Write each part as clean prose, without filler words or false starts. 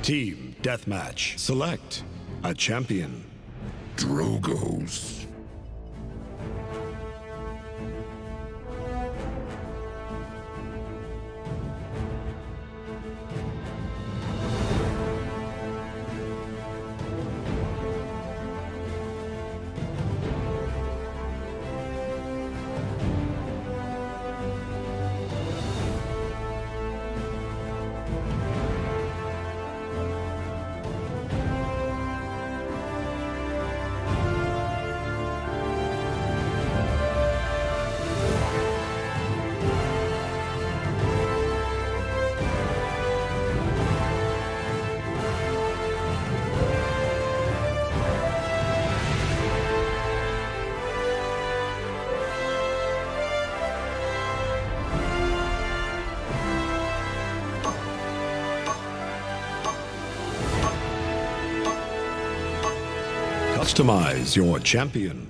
Team Deathmatch. Select a champion. Drogos. Customize your champion.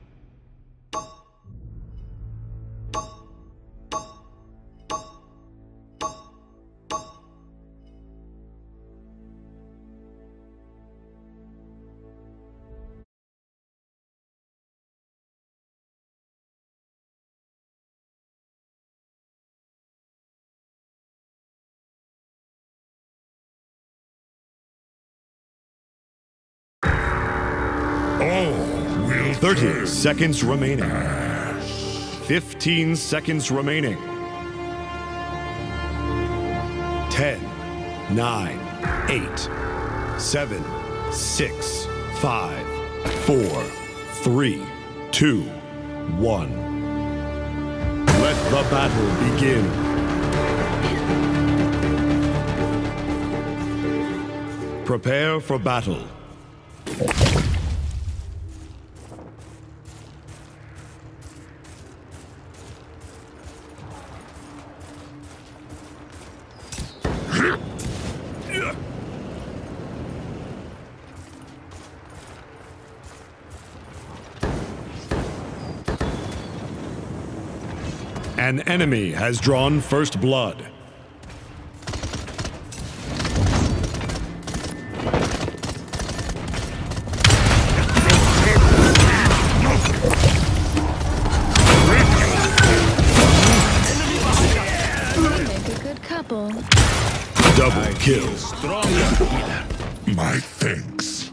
Oh, we'll 30 seconds remaining. 15 seconds remaining. 10, 9, 8, 7, 6, 5, 4, 3, 2, 1. Let the battle begin. Prepare for battle. An enemy has drawn first blood. Make a good couple. Double kill. My thanks.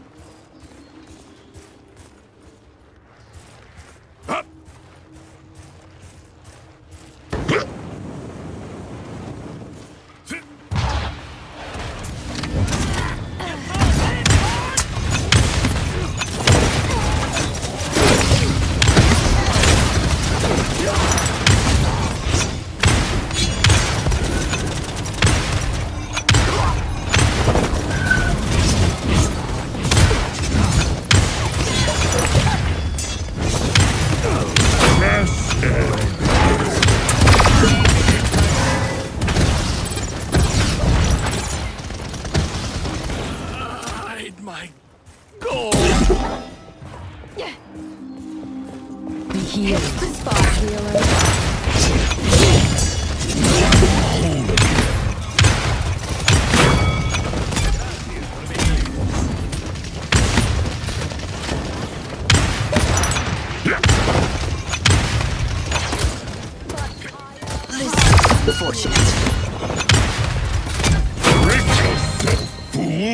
My goal. Heal. Spot healer. Unfortunate. Break yourself, fool.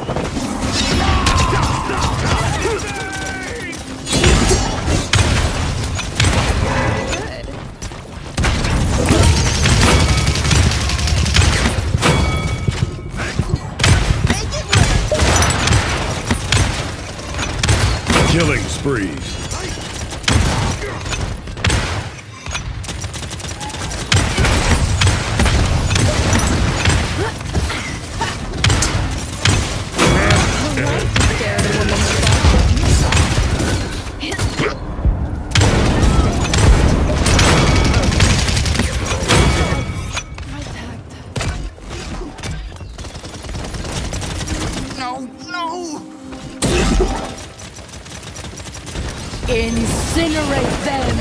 Killing spree. Incinerate them!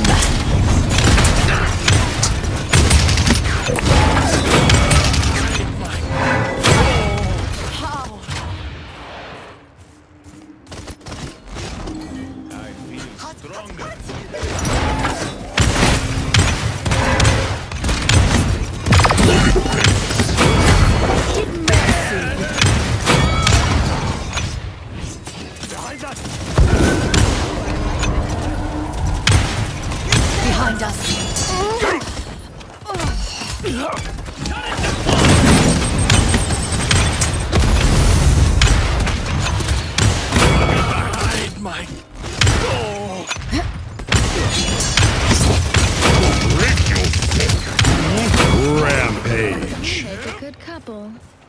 How? Rampage. Make a good couple.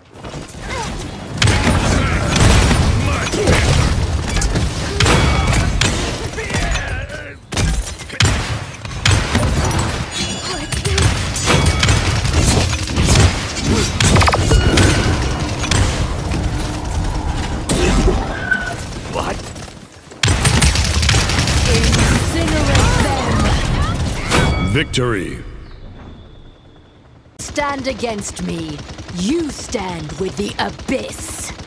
What? Incinerate them! Victory. Stand against me. You stand with the abyss.